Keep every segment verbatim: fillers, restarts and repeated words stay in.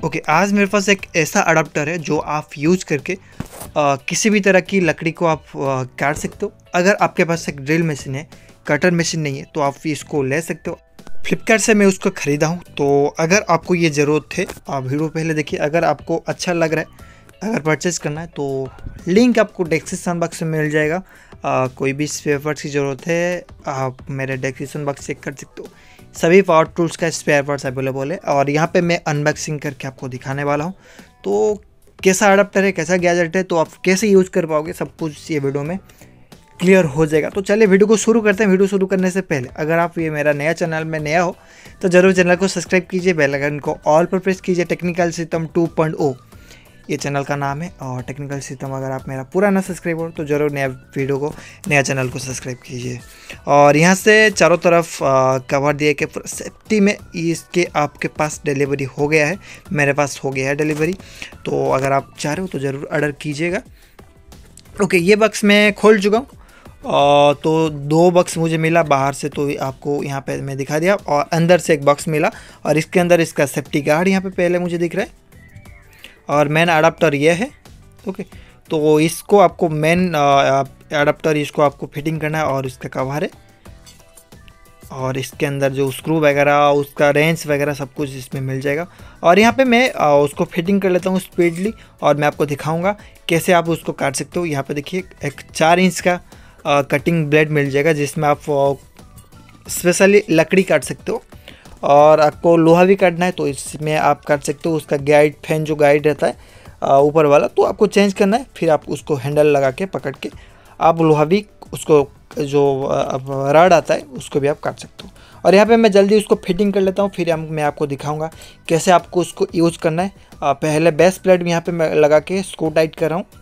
Okay okay, आज मेरे पास एक ऐसा अडाप्टर है जो आप यूज करके आ, किसी भी तरह की लकड़ी को आप आ, काट सकते हो। अगर आपके पास एक ड्रिल मशीन है, कटर मशीन नहीं है, तो आप इसको ले सकते हो। फ्लिपकार्ट से मैं उसको ख़रीदा हूँ। तो अगर आपको ये ज़रूरत है, आप वीडियो पहले देखिए। अगर आपको अच्छा लग रहा है, अगर परचेज़ करना है, तो लिंक आपको डिस्क्रिप्शन बॉक्स में मिल जाएगा। आ, कोई भी स्पेयर पार्ट्स की ज़रूरत है, आप मेरे डिस्क्रिप्शन बॉक्स चेक कर सकते हो। सभी पावर टूल्स का स्पेयर पार्ट्स अवेलेबल है और यहाँ पे मैं अनबॉक्सिंग करके आपको दिखाने वाला हूँ। तो कैसा अडाप्टर है, कैसा गैजेट है, तो आप कैसे यूज़ कर पाओगे, सब कुछ ये वीडियो में क्लियर हो जाएगा। तो चलिए वीडियो को शुरू करते हैं। वीडियो शुरू करने से पहले अगर आप ये मेरा नया चैनल में नया हो तो ज़रूर चैनल को सब्सक्राइब कीजिए, बेल आइकन को ऑल पर प्रेस कीजिए। Technical system two point O ये चैनल का नाम है। और टेक्निकल सिस्टम अगर आप मेरा पुराना सब्सक्राइब हो तो ज़रूर नया वीडियो को, नया चैनल को सब्सक्राइब कीजिए। और यहाँ से चारों तरफ कवर दिए कि सेफ्टी में इसके आपके पास डिलीवरी हो गया है। मेरे पास हो गया है डिलीवरी। तो अगर आप चाह रहे हो तो ज़रूर ऑर्डर कीजिएगा। ओके, ये बॉक्स मैं खोल चुका हूँ। और तो दो बॉक्स मुझे मिला बाहर से, तो आपको यहाँ पे मैं दिखा दिया। और अंदर से एक बॉक्स मिला और इसके अंदर इसका सेफ्टी गार्ड यहाँ पे पहले मुझे दिख रहा है। और मेन अडाप्टर ये है। ओके, तो इसको आपको मेन अडाप्टर इसको आपको फिटिंग करना है और इसका कवर है। और इसके अंदर जो स्क्रू वगैरह, उसका रेंच वगैरह सब कुछ इसमें मिल जाएगा। और यहाँ पे मैं उसको फिटिंग कर लेता हूँ स्पीडली और मैं आपको दिखाऊंगा कैसे आप उसको काट सकते हो। यहाँ पे देखिए एक चार इंच का आ, कटिंग ब्लेड मिल जाएगा जिसमें आप स्पेशली लकड़ी काट सकते हो। और आपको लोहा भी काटना है तो इसमें आप काट सकते हो। उसका गाइड फैन जो गाइड रहता है ऊपर वाला, तो आपको चेंज करना है। फिर आप उसको हैंडल लगा के पकड़ के आप लोहा भी, उसको जो रॉड आता है उसको भी आप काट सकते हो। और यहाँ पे मैं जल्दी उसको फिटिंग कर लेता हूँ, फिर हम मैं आपको दिखाऊंगा कैसे आपको उसको यूज़ करना है। आ, पहले बेस प्लेट भी यहाँ पे मैं लगा के स्क्रू टाइट कर रहा हूँ।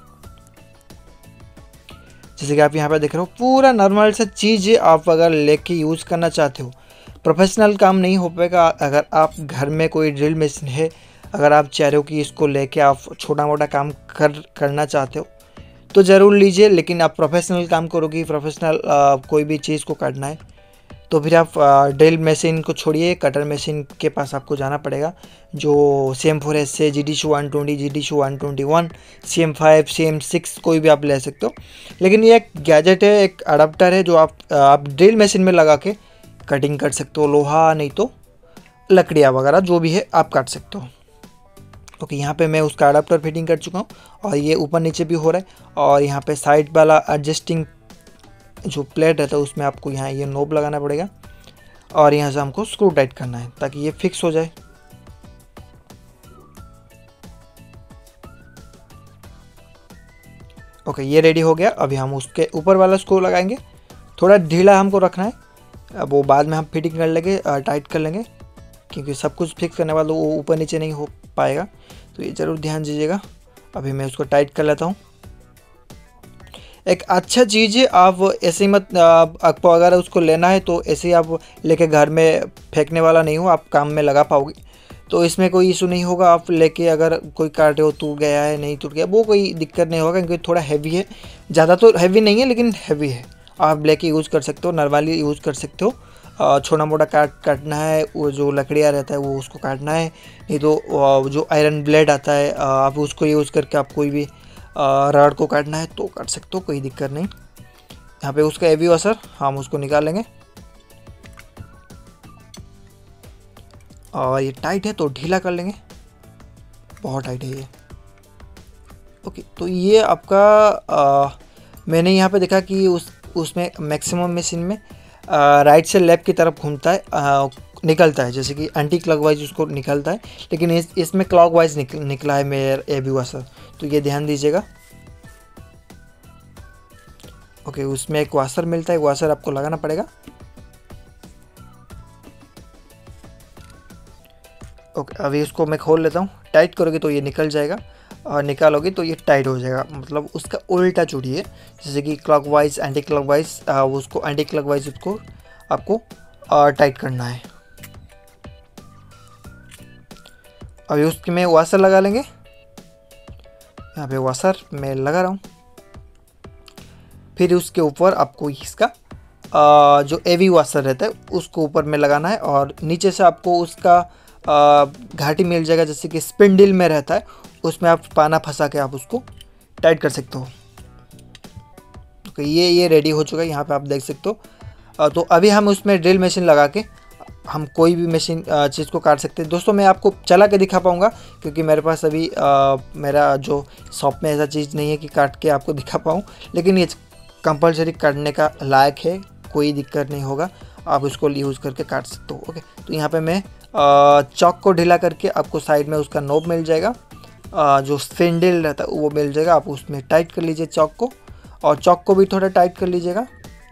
जैसे कि आप यहाँ पे देख रहे हो, पूरा नॉर्मल सा चीज़ आप अगर लेके यूज़ करना चाहते हो, प्रोफेशनल काम नहीं हो पाएगा। अगर आप घर में कोई ड्रिल मशीन है, अगर आप चाह रहे हो कि इसको लेके आप छोटा मोटा काम कर करना चाहते हो तो ज़रूर लीजिए। लेकिन आप प्रोफेशनल काम करोगे, प्रोफेशनल कोई भी चीज़ को काटना है, तो फिर आप ड्रिल मशीन को छोड़िए, कटर मशीन के पास आपको जाना पड़ेगा। जो सी एम फोर एस से G D shoe one twenty, G D shoe one twenty one, C M five, C M six कोई भी आप ले सकते हो। लेकिन ये एक गैजेट है, एक अडाप्टर है जो आप आप ड्रिल मशीन में लगा के कटिंग कर सकते हो। लोहा नहीं तो लकड़ियाँ वगैरह जो भी है आप काट सकते हो। ओके, यहाँ पे मैं उसका अडाप्टर फिटिंग कर चुका हूँ और ये ऊपर नीचे भी हो रहा है। और यहाँ पे साइड वाला एडजस्टिंग जो प्लेट रहता है उसमें आपको यहाँ ये नोब लगाना पड़ेगा और यहाँ से हमको स्क्रू टाइट करना है ताकि ये फिक्स हो जाए। ओके, ये रेडी हो गया। अभी हम उसके ऊपर वाला स्क्रू लगाएंगे। थोड़ा ढीला हमको रखना है, अब वो बाद में हम फिटिंग कर लेंगे, टाइट कर लेंगे, क्योंकि सब कुछ फिक्स करने वाला वो ऊपर नीचे नहीं हो पाएगा। तो ये ज़रूर ध्यान दीजिएगा। अभी मैं उसको टाइट कर लेता हूँ। एक अच्छा चीज़ है, आप ऐसे ही मत, आपको अगर उसको लेना है तो ऐसे ही आप लेके घर में फेंकने वाला नहीं हो, आप काम में लगा पाओगे तो इसमें कोई इशू नहीं होगा। आप लेके अगर कोई काटे हो, टूट गया है नहीं टूट गया, वो कोई दिक्कत नहीं होगा, क्योंकि थोड़ा हैवी है। ज़्यादा तो हैवी नहीं है लेकिन हैवी है। आप लेके यूज़ कर सकते हो, नॉर्मली यूज़ कर सकते हो। छोटा मोटा काट काटना है, वो जो लकड़ियाँ रहता है वो उसको काटना है, नहीं तो जो आयरन ब्लेड आता है आप उसको यूज़ करके आप कोई भी रॉड को काटना है तो काट सकते हो, कोई दिक्कत नहीं। यहाँ पे उसका एवी वॉशर हम उसको निकाल लेंगे। और ये टाइट है तो ढीला कर लेंगे, बहुत टाइट है ये। ओके, तो ये आपका आ, मैंने यहाँ पे देखा कि उस उसमें मैक्सिमम मशीन में राइट से लेफ्ट की तरफ घूमता है, आ, निकलता है, जैसे कि एंटी क्लॉकवाइज उसको निकलता है। लेकिन इस इसमें क्लॉकवाइज निकल निकला है मेरा एवी वॉशर, तो ये ध्यान दीजिएगा। ओके, उसमें एक वॉशर मिलता है, वॉशर आपको लगाना पड़ेगा। ओके, अभी इसको मैं खोल लेता हूँ। टाइट करोगे तो ये निकल जाएगा और निकालोगे तो ये टाइट हो जाएगा, मतलब उसका उल्टा चुड़िए, जैसे कि क्लॉकवाइज एंटी क्लॉकवाइज, उसको एंटी क्लॉकवाइज उसको आपको टाइट करना है। अभी उसके में वॉशर लगा लेंगे। यहाँ पे वॉशर मैं लगा रहा हूँ। फिर उसके ऊपर आपको इसका आ, जो एवी वॉशर रहता है उसको ऊपर में लगाना है और नीचे से आपको उसका घाटी मिल जाएगा, जैसे कि स्पिंडल में रहता है, उसमें आप पाना फंसा के आप उसको टाइट कर सकते हो। तो ये ये रेडी हो चुका है, यहाँ पे आप देख सकते हो। तो अभी हम उसमें ड्रिल मशीन लगा के हम कोई भी मशीन चीज़ को काट सकते हैं। दोस्तों मैं आपको चला के दिखा पाऊँगा क्योंकि मेरे पास अभी आ, मेरा जो शॉप में ऐसा चीज़ नहीं है कि काट के आपको दिखा पाऊँ, लेकिन ये कंपलसरी काटने का लायक है, कोई दिक्कत नहीं होगा, आप उसको यूज़ करके काट सकते हो। ओके, तो यहाँ पे मैं चॉक को ढीला करके आपको साइड में उसका नोब मिल जाएगा, आ, जो स्पिंडल रहता है वो मिल जाएगा, आप उसमें टाइट कर लीजिए चॉक को, और चॉक को भी थोड़ा टाइट कर लीजिएगा।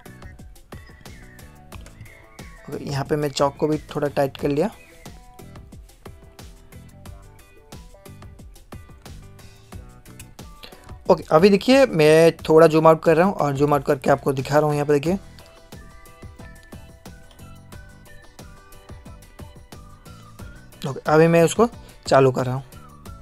यहाँ पे मैं चॉक को भी थोड़ा टाइट कर लिया। ओके, अभी देखिए मैं थोड़ा जूम आउट कर रहा हूँ और जूम आउट करके आपको दिखा रहा हूँ। यहाँ पे देखिए ओके, अभी मैं उसको चालू कर रहा हूँ।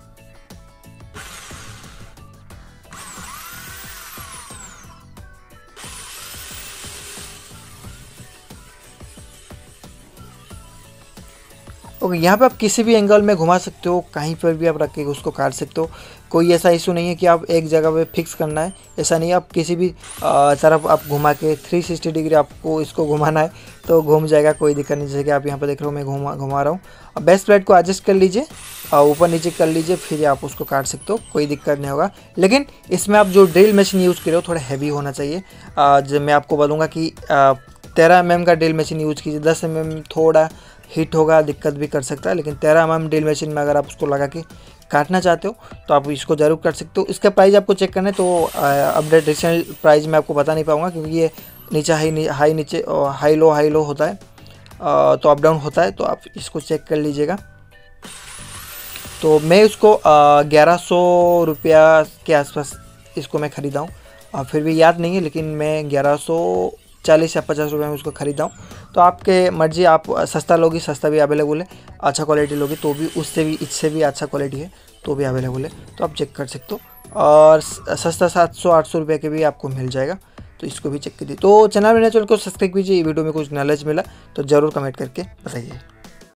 ओके, यहाँ पे आप किसी भी एंगल में घुमा सकते हो, कहीं पर भी आप रख के उसको काट सकते हो। कोई ऐसा इशू नहीं है कि आप एक जगह पे फिक्स करना है, ऐसा नहीं है। आप किसी भी तरफ आप घुमा के तीन सौ साठ डिग्री आपको इसको घुमाना है तो घूम जाएगा, कोई दिक्कत नहीं। जैसे कि आप यहाँ पे देख रहे हो मैं घुमा घुमा रहा हूँ। अब बेस्ट प्लेट को एडजस्ट कर लीजिए, ऊपर नीचे कर लीजिए, फिर आप उसको काट सकते हो, कोई दिक्कत नहीं होगा। लेकिन इसमें आप जो ड्रिल मशीन यूज़ कर रहे हो थोड़ा हैवी होना चाहिए। जब मैं आपको बोलूँगा कि तेरह एम एम का ड्रिल मशीन यूज़ कीजिए, दस एम एम थोड़ा हिट होगा, दिक्कत भी कर सकता है, लेकिन तेरह एम एम ड्रिल मशीन में अगर आप उसको लगा के काटना चाहते हो तो आप इसको ज़रूर कर सकते हो। इसका प्राइस आपको चेक करना है तो अपडेट रिसेंट प्राइस मैं आपको बता नहीं पाऊँगा क्योंकि ये नीचे हाई हाई नीचे हाई लो हाई लो होता है, तो अप डाउन होता है, तो आप इसको चेक कर लीजिएगा। तो मैं इसको ग्यारह सौ रुपया के आसपास इसको मैं ख़रीदा हूँ, फिर भी याद नहीं है, लेकिन मैं ग्यारह सौ चालीस या पचास रुपये में उसको ख़रीदा हूँ। तो आपके मर्जी, आप सस्ता लोगी, सस्ता भी अवेलेबल है, अच्छा क्वालिटी लोगी तो भी उससे भी इससे भी अच्छा क्वालिटी है तो भी अवेलेबल है, तो आप चेक कर सकते हो। और सस्ता सात सौ आठ सौ रुपये के भी आपको मिल जाएगा, तो इसको भी चेक कीजिए। तो चैनल मेरे चैनल को सब्सक्राइब कीजिए। वीडियो में कुछ नॉलेज मिला तो ज़रूर कमेंट करके बताइए।